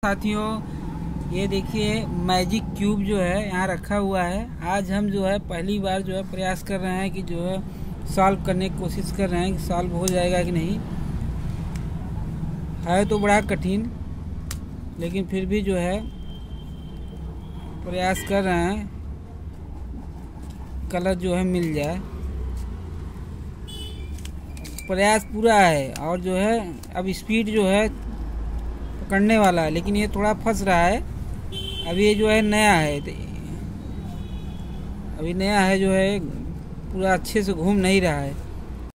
साथियों, ये देखिए मैजिक क्यूब जो है यहाँ रखा हुआ है। आज हम जो है पहली बार जो है प्रयास कर रहे हैं कि जो है सॉल्व करने की कोशिश कर रहे हैं कि सॉल्व हो जाएगा कि नहीं। है तो बड़ा कठिन, लेकिन फिर भी जो है प्रयास कर रहे हैं कलर जो है मिल जाए। प्रयास पूरा है और जो है अब स्पीड जो है पकड़ने वाला है, लेकिन ये थोड़ा फंस रहा है। अभी ये जो है नया है, अभी नया है जो है पूरा अच्छे से घूम नहीं रहा है।